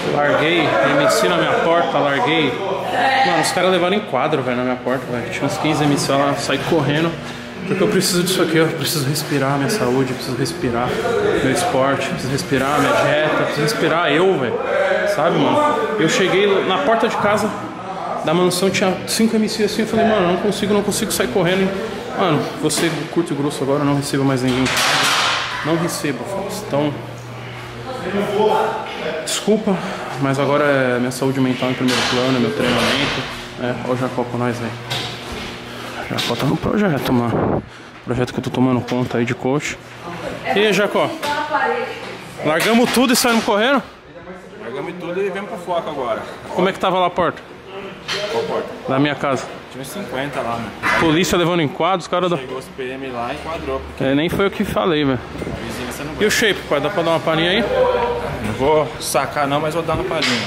Larguei, MC na minha porta, larguei. Mano, os caras levaram em quadro, velho, na minha porta, velho. Tinha uns 15 MC lá, saí correndo. Porque eu preciso disso aqui, eu preciso respirar minha saúde, eu preciso respirar meu esporte, eu preciso respirar minha dieta, eu preciso respirar eu, velho. Sabe, mano? Eu cheguei na porta de casa da mansão, tinha 5 MC assim, eu falei, mano, não consigo sair correndo. Mano, você curto e grosso agora, não receba mais ninguém. Não receba, Fausto. Então, desculpa, mas agora é minha saúde mental em primeiro plano, meu treinamento. Olha o Jacó com nós aí. Jacó tá no projeto, mano. Projeto que eu tô tomando conta aí de coach. E aí, Jacó? Largamos tudo e saímos correndo? Largamos tudo e viemos pro foco agora. Como é que tava lá a porta? Qual porta? Da minha casa. Tinha uns 50 lá, mano. Polícia levando em quadro, os caras... Chegou os PM lá e enquadrou. Nem foi o que falei, velho. E o shape, pai? Dá pra dar uma palhinha aí? Não vou sacar não, mas vou dar uma palhinha.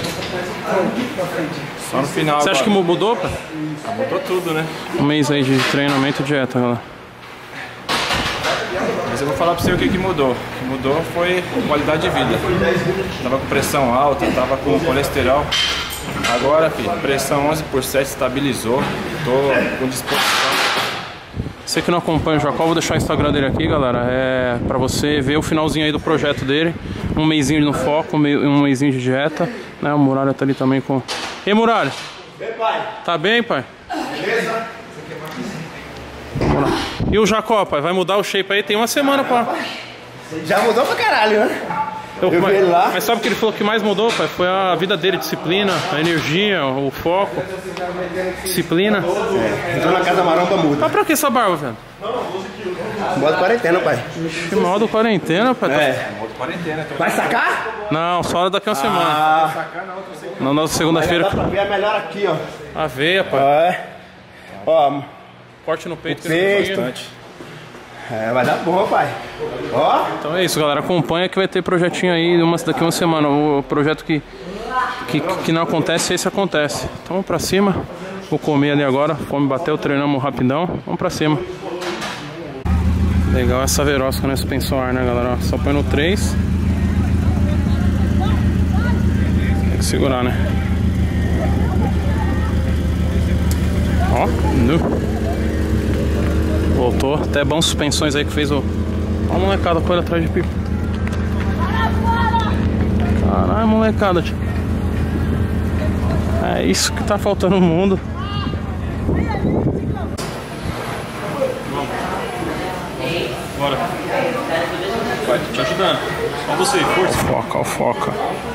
Só no final. Você acha que mudou, pai? Mudou tudo, né? Um mês aí de treinamento e dieta, galera. Mas eu vou falar pra você o que mudou. O que mudou foi qualidade de vida. Tava com pressão alta, tava com colesterol. Agora, filho, pressão 11/7 estabilizou. Tô com disposição. Você que não acompanha o Jacó, vou deixar o Instagram dele aqui, galera. É pra você ver o finalzinho aí do projeto dele. Um mêsinho no foco, um mêsinho de dieta. Né? O Muralha tá ali também com... E aí, Muralha? Bem, pai. Tá bem, pai? Beleza? E o Jacó, pai? Vai mudar o shape aí? Tem uma semana, pai. Já mudou pra caralho, né? Eu vi ele lá. Mas sabe o que ele falou que mais mudou, pai? Foi a vida dele, disciplina, a energia, o foco. Disciplina. Entrou na casa maromba muda. Mas pra que essa barba, velho? Modo quarentena, pai. Que modo quarentena, pai. Modo quarentena. Vai sacar? Não, só daqui uma semana. Na nossa segunda-feira. Dá pra ver a melhor aqui, ó. A veia, pai. Ó, Corte no peito. peito. Vai dar bom, pai. Ó. Então é isso, galera. Acompanha que vai ter projetinho aí daqui uma semana. O projeto que não acontece, esse acontece. Então vamos pra cima. Vou comer ali agora. Fome bateu, treinamos rapidão. Vamos pra cima. Legal essa verosca na suspensão ar, né, galera? Só põe no 3. Tem que segurar, né? Ó, voltou. Até bons suspensões aí que fez o... Ó a molecada com ele atrás de pipa. Caralho, molecada, tio. É isso que tá faltando no mundo. Bora. Vai, tô te ajudando. Ó você, força. Foca, foca.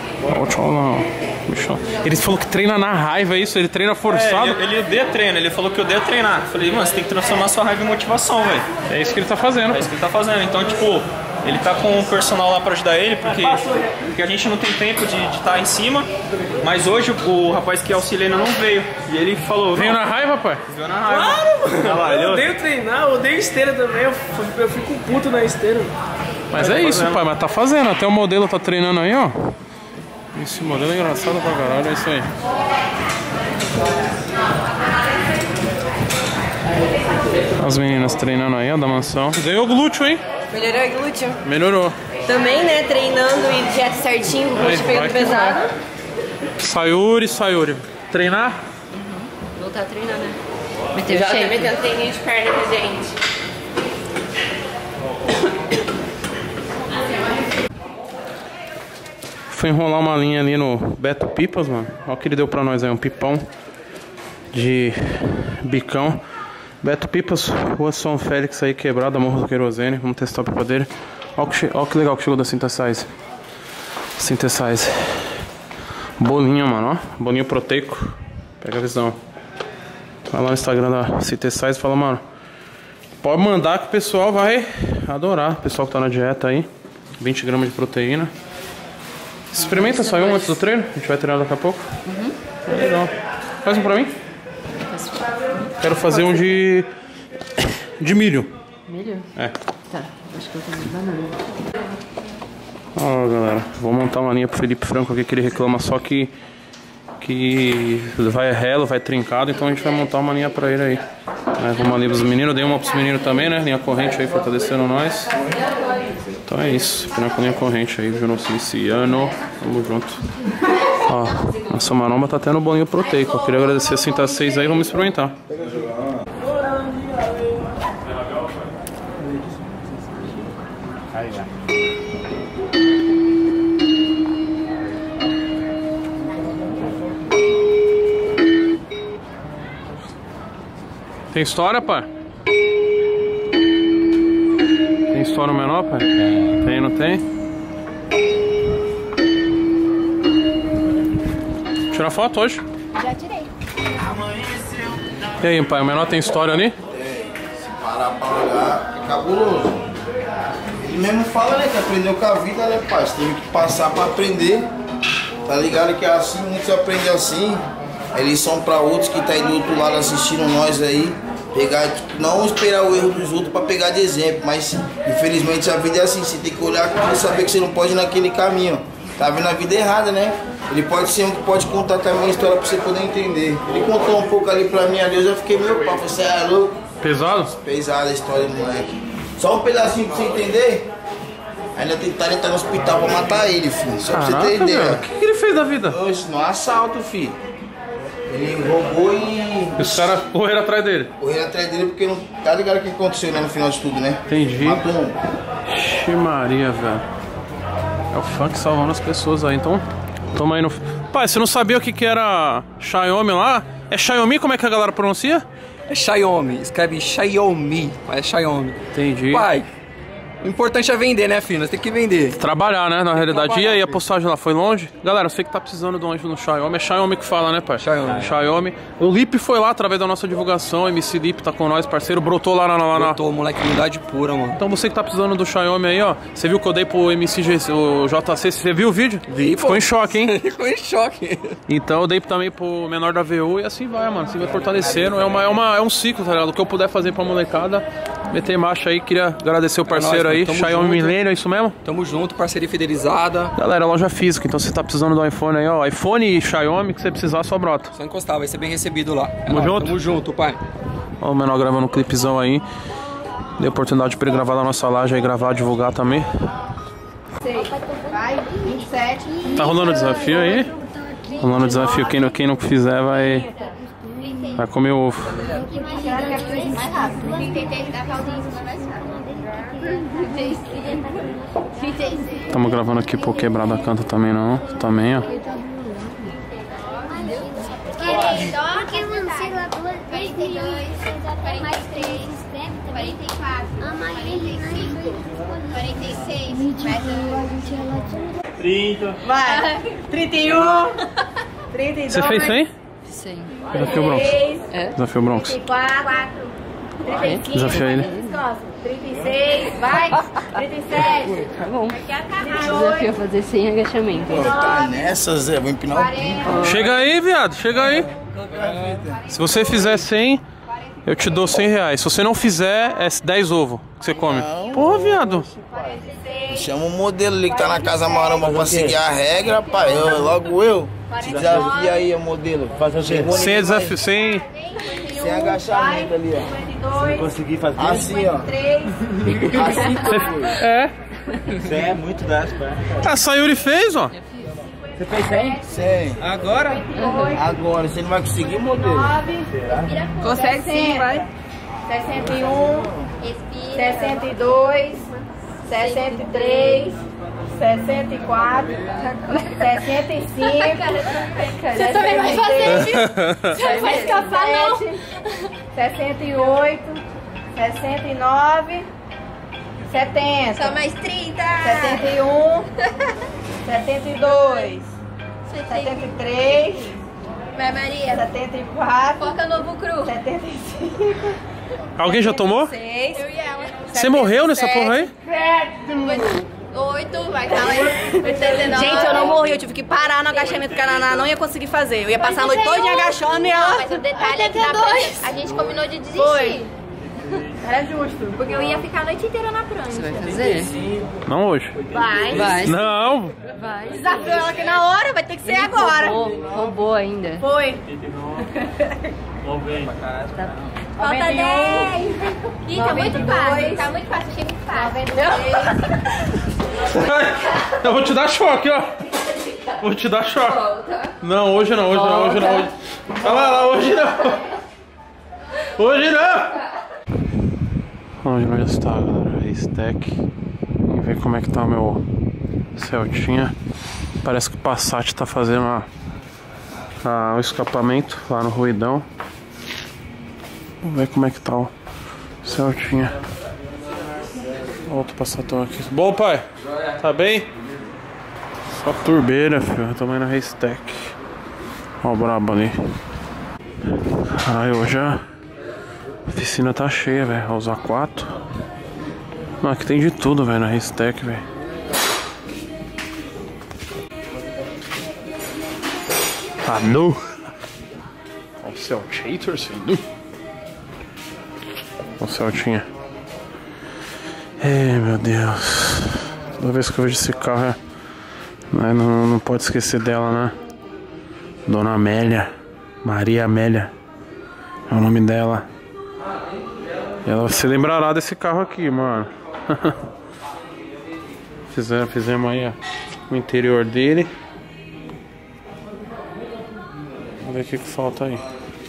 Ele falou que treina na raiva, é isso? Ele treina forçado? Ele odeia treino, ele falou que odeia treinar. Eu falei, mano, você tem que transformar sua raiva em motivação, velho. É isso que ele tá fazendo. É isso que ele tá fazendo. Então, tipo, ele tá com um personal lá pra ajudar ele, porque a gente não tem tempo de estar em cima. Mas hoje o rapaz que auxilia ele não veio. E ele falou... Veio na raiva, pai? Veio na raiva. Claro, mano. Eu odeio treinar, eu odeio esteira também. Eu fico puto na esteira. Mas é isso, pai, mas tá fazendo. Até o modelo tá treinando aí, ó. Esse modelo é engraçado pra caralho, é isso aí. As meninas treinando aí, ó, da mansão. Ganhou glúteo, hein? Melhorou o glúteo? Melhorou. Também, né, treinando e dieta certinho, o glúteo pegando pesado. Sayuri. Treinar? Voltar a treinar, né? Meter Já o shape. tá metendo treininho de perna pra gente. Fui enrolar uma linha ali no Beto Pipas, mano. Olha o que ele deu pra nós aí, um pipão de bicão. Beto Pipas, Rua São Félix aí, quebrada, Morro do Querosene. Vamos testar a pipa dele. Olha que legal que chegou da Synthesize. Bolinho, mano, ó. Bolinho proteico. Pega a visão. Vai lá no Instagram da Synthesize e fala, mano, pode mandar que o pessoal vai adorar. O pessoal que tá na dieta aí. 20 gramas de proteína. Experimenta só um antes do treino. A gente vai treinar daqui a pouco. Legal. Faz um pra mim. Quero fazer um de milho. Milho? É. Tá, acho que eu vou fazer banana. Ó, galera, vou montar uma linha pro Felipe Franco aqui que ele reclama só que vai relo, vai trincado, então a gente vai montar uma linha pra ele aí. Vamos ali pros meninos, dei uma pros meninos também, né? Linha corrente aí, fortalecendo nós. Então é isso, pinacolinha corrente aí, Junociciano, tamo junto. Ó, nossa maromba tá tendo bolinho proteico. Queria agradecer a Cinta 6 aí, vamos experimentar. Tem história, pai? Tem história no menor, pai? Tem, não tem? Tirar foto hoje? Já tirei. E aí, pai, o menor tem história ali? Se parar pra olhar, é cabuloso. Ele mesmo fala, né, que aprendeu com a vida, né, pai? Você teve que passar pra aprender. Tá ligado que é assim, muitos aprendem assim. Eles são pra outros que tá aí do outro lado assistindo nós aí. Pegar, não esperar o erro dos outros pra pegar de exemplo, mas infelizmente a vida é assim, você tem que olhar e saber que você não pode ir naquele caminho. Tá vendo a vida errada, né? Ele pode ser um que pode contar também uma história pra você poder entender. Ele contou um pouco ali pra mim ali, eu já fiquei meio pau, você é louco? Pesado? Pesada a história do moleque. Só um pedacinho pra você entender. Ainda tentaram entrar no hospital pra matar ele, filho. Só pra você ter ideia. O que ele fez da vida? Hoje, no assalto, filho. Ele roubou e Os caras correram atrás dele. correram atrás dele porque não tá ligado o que aconteceu, né, no final de tudo, né? Entendi. Matou um. Ixi Maria, velho. É o funk salvando as pessoas aí, então toma aí no... Pai, você não sabia o que era Xiaomi lá? É Xiaomi? Como é que a galera pronuncia? É Xiaomi, escreve Xiaomi, mas é Xiaomi. Entendi. Pai, o importante é vender, né, filho? Nós temos que vender. Trabalhar, né, na realidade. E aí, a postagem lá foi longe? Galera, você que tá precisando de um anjo no Xiaomi, é Xiaomi que fala, né, pai? Xiaomi. O Lipe foi lá através da nossa divulgação, MC Lipe tá com nós, parceiro, brotou lá na... Brotou, moleque, unidade pura, mano. Então você que tá precisando do Xiaomi aí, ó, você viu que eu dei pro MCG, o JC, você viu o vídeo? Vi, Ficou pô. em choque, hein? Ficou em choque. Então eu dei também pro menor da VU e assim vai, mano. Assim vai fortalecendo. É um ciclo, tá ligado? O que eu puder fazer pra molecada, meter marcha aí. Queria agradecer o parceiro nóis, aí, tamo Xiaomi junto. Millennium, é isso mesmo? Tamo junto, parceria fidelizada. Galera, loja física, então você tá precisando do iPhone aí, ó. iPhone e Xiaomi, que você precisar, só brota. Só encostar, vai ser bem recebido lá. Tamo junto? Tamo junto, pai. Ó, o menor gravando um clipezão aí. Dei a oportunidade pra ele gravar na nossa laje aí, gravar, divulgar também. Vai, 27. Tá rolando o desafio aí? Rolando o desafio, quem não fizer vai comer ovo. Estamos gravando aqui pro Quebrada Canta também, não? Também, ó. Porque lancei lá 42, mais 3, 44, 45, 46, 30. Vai. 31. 32. Você fez 100? Sim. Desafio Bronx. Desafio Bronx. 34. 35. Desafio ele. 36. Vai. 37. Tá bom. 38. Desafio fazer 100 agachamentos. Tá nessa, Zé, vou empinar o pico. Chega aí, viado, chega aí. Se você fizer 100, eu te dou 100 reais. Se você não fizer, é 10 ovos que você come. Porra, viado. Chama um modelo ali que tá na casa maromba pra seguir a regra, pai. Logo eu. Te desafia aí, modelo. Fazer o quê? Sem desafio, sem... Sem agachamento ali, ó. Se conseguir fazer. Assim, ó. Assim que eu fui. É. Você é muito das pernas. A Sayuri fez, ó. Você fez 100? 100. Agora? Agora, você não vai conseguir, modelo? Consegue sim, vai. 61. 62. 63. 64. 65. Você também vai fazer, viu? Você não vai escapar, não. 68. 69. 70. Só mais 30. 71. 72. 73. Vai, Maria. 74. Foca novo cru. 75. Alguém já tomou? 76. Eu e ela. Você morreu nessa porra aí? 8, vai, calma aí. 89. Gente, eu não morri, eu tive que parar no agachamento que a Naná não ia conseguir fazer. Eu ia passar a noite toda agachando e Não, ela... mas o detalhe é que na a gente combinou de desistir. Foi. Era justo. Porque eu ia ficar a noite inteira na prancha. Você vai fazer? Não hoje. Vai. Vai. Não! Vai. Desafiou ela aqui na hora, vai ter que ser agora. Roubou ainda. Foi. Falta 10. Ih, tá muito fácil. Tá muito fácil, achei muito fácil. Eu vou te dar choque, ó. Vou te dar choque. Não, hoje não, hoje não, hoje não. Hoje... Olha lá, hoje não. Hoje não. Onde vai estar, galera? Haystack. E ver como é que tá o meu Celtinha. Parece que o Passat tá fazendo um escapamento lá no Ruidão. Vamos ver como é que tá o Celtinha. Outro Passatão aqui. Bom, pai? Tá bem? Só turbeira, filho. Eu tô indo na Haystack. Ó o brabo ali. Ai, hoje a oficina tá cheia, velho. Os A4. Mano, aqui tem de tudo, velho, na Haystack, velho. Tá nu. Ó o Celtators, filho. Nu. Ó o Celtinha. Ei, meu Deus. Toda vez que eu vejo esse carro, não pode esquecer dela, né? Dona Amélia. Maria Amélia é o nome dela. E ela se lembrará desse carro aqui, mano. Fizemos aí o interior dele. Vamos ver o que falta aí.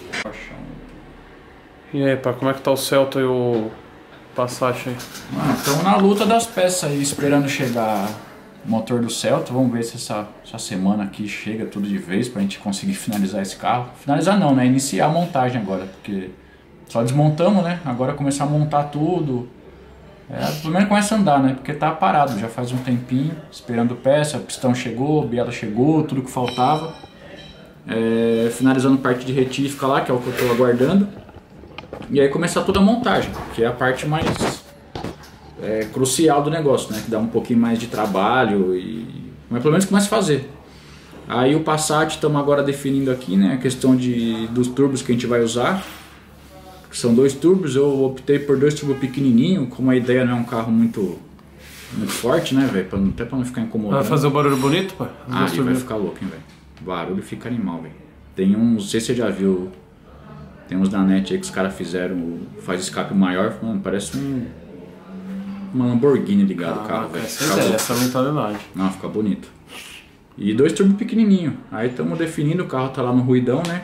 E aí, pá, como é que tá o Celta e o Passat aí? Mano, estamos na luta das peças aí, esperando chegar o motor do Celta. Vamos ver se essa semana aqui chega tudo de vez pra gente conseguir finalizar esse carro. Finalizar não, né? Iniciar a montagem agora, porque só desmontamos, né? Agora começar a montar tudo. Pelo menos começa a andar, né? Porque tá parado, já faz um tempinho, esperando peça, o pistão chegou, a biela chegou, tudo que faltava. Finalizando parte de retífica lá, que é o que eu tô aguardando. E aí começar toda a montagem, que é a parte mais crucial do negócio, né? Que dá um pouquinho mais de trabalho, mas pelo menos começa a fazer. Aí o Passat estamos agora definindo aqui, né? A questão dos turbos que a gente vai usar. São 2 turbos, eu optei por 2 turbos pequenininhos, como a ideia não é um carro muito forte, né, velho? Até pra não ficar incomodando. Vai fazer um barulho bonito, pá? Aí vai ficar louco, hein, velho? O barulho fica animal, velho. Tem uns, não sei se você já viu, tem uns da net aí que os caras fizeram, faz escape maior, mano, parece uma Lamborghini ligado o carro, velho. Essa mentalidade. Não, fica bonito. E 2 turbos pequenininhos. Aí estamos definindo, o carro tá lá no Ruidão, né?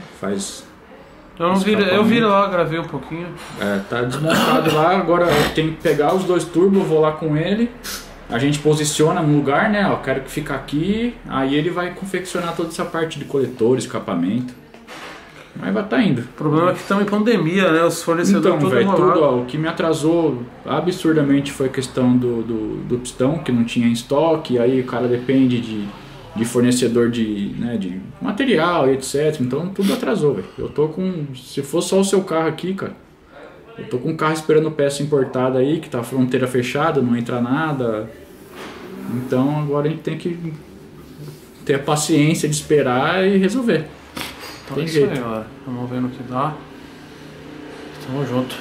Eu vi lá, gravei um pouquinho. Tá desmontado lá, agora eu tenho que pegar os 2 turbos, vou lá com ele. A gente posiciona no lugar, né? Ó, quero que fique aqui. Aí ele vai confeccionar toda essa parte de coletor, escapamento. Mas vai tá indo. O problema é que estamos em pandemia, né? Os fornecedores então, velho, tudo, ó, o que me atrasou absurdamente foi a questão do pistão, que não tinha em estoque. Aí o cara depende de fornecedor de material e etc. Então tudo atrasou, velho. Eu tô com... Se for só o seu carro aqui, cara, eu tô com um carro esperando peça importada aí, que tá a fronteira fechada, não entra nada. Então agora a gente tem que ter a paciência de esperar e resolver. Então tem é isso jeito. aí, galera. Vamos ver no que dá. Tamo junto.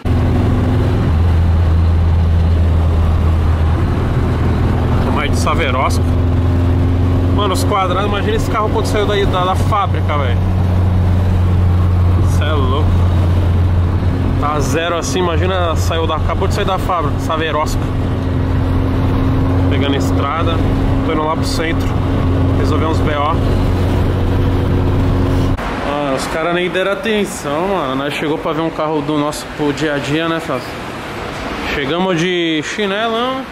Tomar de Saverosca. Mano, os quadrados, imagina esse carro quando saiu daí da fábrica, velho. Cê é louco. Tá zero assim, imagina, acabou de sair da fábrica, Saverosca. Pegando a estrada, tô indo lá pro centro, resolver uns BO. Os caras nem deram atenção, mano. Nós chegou pra ver um carro do nosso pro dia a dia, né, Fábio? Chegamos de chinelão,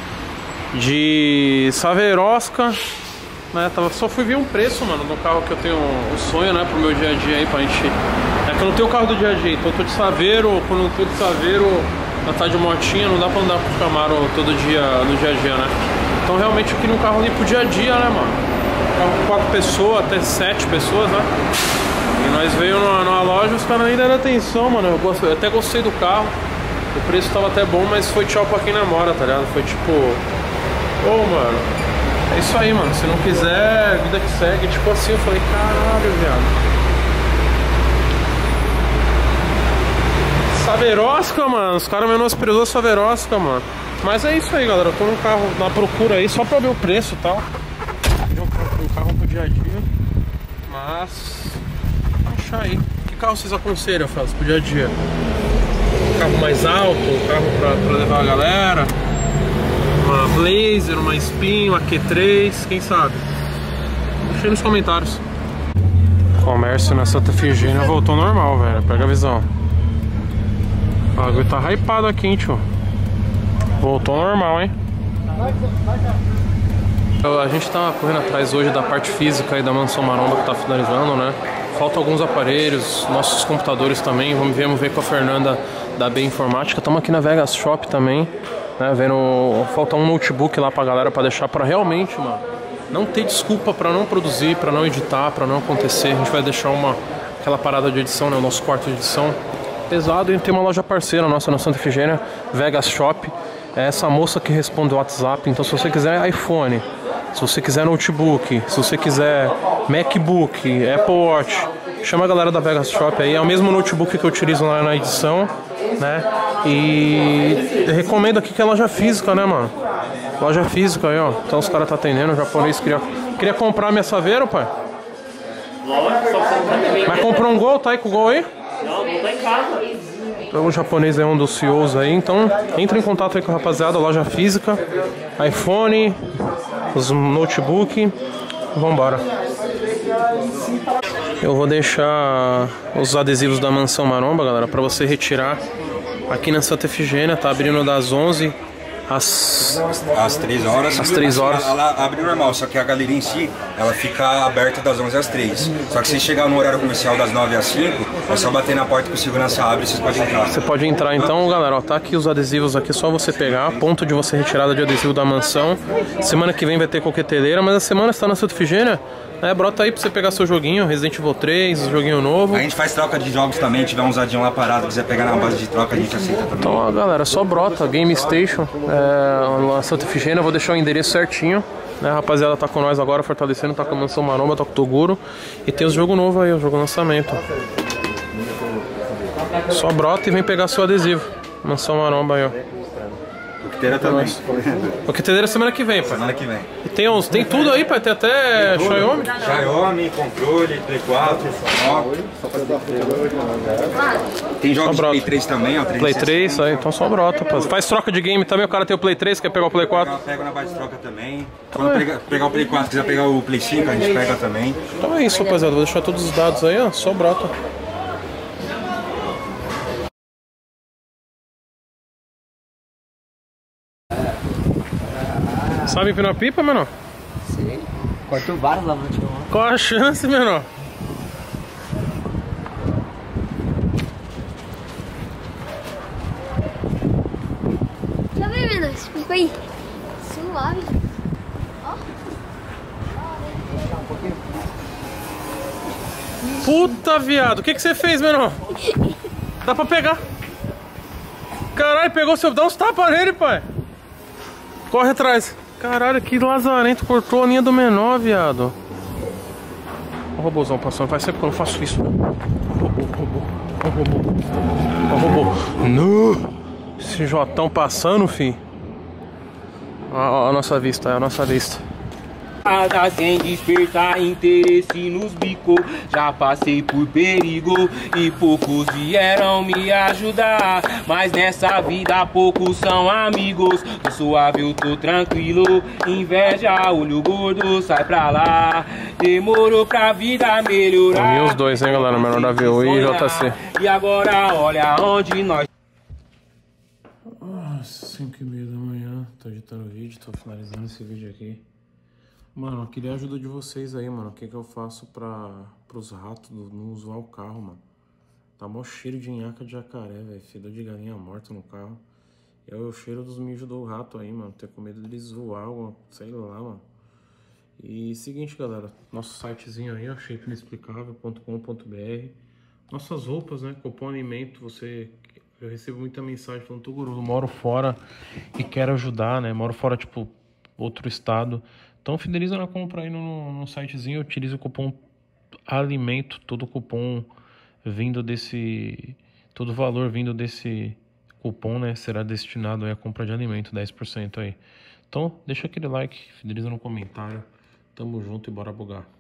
de Saverosca, né? Só fui ver um preço, mano, do carro que eu tenho o sonho, né, pro meu dia a dia aí, pra gente. É que eu não tenho o carro do dia a dia, então eu tô de Saveiro, quando eu tô de Saveiro, eu tá de motinha, não dá pra andar com o Camaro todo dia, no dia a dia, né? Então realmente eu queria um carro ali pro dia a dia, né, mano? Um carro com 4 pessoas, até 7 pessoas, né? E nós veio numa loja, os caras nem deram atenção, mano. Eu até gostei do carro, o preço tava até bom, mas foi tchau pra quem namora, tá ligado? Foi tipo, mano, é isso aí, mano. Se não quiser, vida que segue. Tipo assim, eu falei, caralho, viado. Saverosca, mano. Os caras menosprezou a Saverosca, mano. Mas é isso aí, galera. Eu tô num carro na procura aí, só pra ver o preço e tal. Um carro pro dia a dia. Mas... vou achar aí. Que carro vocês aconselham, Faz, pro dia a dia? Um carro mais alto, um carro pra levar a galera? Uma Blazer, uma Spin, uma Q3, quem sabe? Deixa aí nos comentários. Comércio na Santa Efigênia voltou normal, velho. Pega a visão. O bagulho tá hypado aqui, hein, tio. Voltou normal, hein? A gente tá correndo atrás hoje da parte física aí da Mansão Maromba que tá finalizando, né? Faltam alguns aparelhos, nossos computadores também. Vamos ver com a Fernanda da B Informática. Estamos aqui na Vegas Shop também, né? Vendo, falta um notebook lá pra galera pra deixar pra realmente, mano, não ter desculpa pra não produzir, pra não editar, pra não acontecer. A gente vai deixar aquela parada de edição, né? O nosso quarto de edição pesado. E tem uma loja parceira nossa na Santa Efigênia, Vegas Shop. É essa moça que responde o WhatsApp. Então se você quiser iPhone, se você quiser notebook, se você quiser MacBook, Apple Watch, chama a galera da Vegas Shop aí. É o mesmo notebook que eu utilizo lá na edição, né? E eu recomendo aqui que é loja física, né, mano? Loja física aí, ó. Então os caras tá atendendo. O japonês queria comprar minha Saveiro, pai. Mas comprou um Gol, tá aí com o Gol aí? Não, não tá em casa. Então, o japonês é um dos CEOs aí. Então entre em contato aí com a rapaziada. Loja física, iPhone, os notebook. Vambora. Eu vou deixar os adesivos da Mansão Maromba, galera, pra você retirar aqui na Santa Efigênia. Tá abrindo das 11 às 3 horas. Às 3 horas. Ela abre normal, só que a galeria em si, ela fica aberta das 11 às 3. Só que se chegar no horário comercial das 9 às 5, é só bater na porta que o segurança abre e vocês podem entrar. Você pode entrar então, galera, ó, tá aqui os adesivos aqui, só você pegar, ponto de você retirada de adesivo da mansão. Semana que vem vai ter coqueteleira, mas a semana está na Santa Efigênia, né? Brota aí pra você pegar seu joguinho, Resident Evil 3, joguinho novo. A gente faz troca de jogos também, tiver um zadinho lá parado, quiser pegar na base de troca, a gente aceita também. Então, ó, galera, só brota, Game Station, lá Santa Efigênia, eu vou deixar o endereço certinho, né? A rapaziada tá com nós agora, fortalecendo, tá com a Mansão Maromba, tá com o Toguro. E tem os jogos novos aí, o jogo lançamento. Só brota e vem pegar seu adesivo. Mansão Maromba aí, ó. Coqueteleira também. Coqueteleira semana que vem, pai. Semana que vem. E tem tudo aí, pai, tem até Xiaomi. Xiaomi, controle, Play 4, ó. Tem jogos de Play 3 também, ó. Play 3, aí, então só brota, pai. Faz troca de game também, o cara tem o Play 3, quer pegar o Play 4? Pega na base de troca também. Quando pegar o Play 4, quiser pegar o Play 5, a gente pega também. Então é isso, rapaziada, vou deixar todos os dados aí, ó, só brota. Sabe empinar pipa, menor? Sim. Corta o bar lá no último. Qual a chance, menor? Já vem, meninas. Fica aí. Suave. Ó. Puta, viado. O que você fez, menor? Dá pra pegar. Caralho, pegou seu... Dá uns tapas nele, pai. Corre atrás. Caralho, que lazarento, cortou a linha do menor, viado. Ó o robôzão passando, faz sempre que eu não faço isso. Ó o robô. No. Esse Jotão passando, fi. Ó a nossa vista, é a nossa vista. Sem despertar interesse nos bicos. Já passei por perigo e poucos vieram me ajudar. Mas nessa vida poucos são amigos. No suave eu tô tranquilo. Inveja, olho gordo, sai pra lá. Demorou pra vida melhorar. Uniu os dois, hein, galera? Menor da VU e JC. E agora olha onde nós... 5h30 da manhã, tô editando o vídeo, tô finalizando esse vídeo aqui. Mano, eu queria a ajuda de vocês aí, mano. O que eu faço pros ratos não zoar o carro, mano? Tá mó cheiro de nhaca de jacaré, velho. Fedor de galinha morta no carro. É o cheiro dos mijos do rato aí, mano. Tenho com medo deles zoar, sei lá, mano. E seguinte, galera. Nosso sitezinho aí, ó, shapeinexplicável.com.br. Nossas roupas, né? Cupom alimento, eu recebo muita mensagem falando, Toguro, eu moro fora e quero ajudar, né? Moro fora, tipo, outro estado. Então fideliza na compra aí no sitezinho, utiliza o cupom alimento, todo cupom vindo desse todo o valor vindo desse cupom, né, será destinado aí à compra de alimento, 10% aí. Então, deixa aquele like, fideliza no comentário. Tamo junto e bora bugar.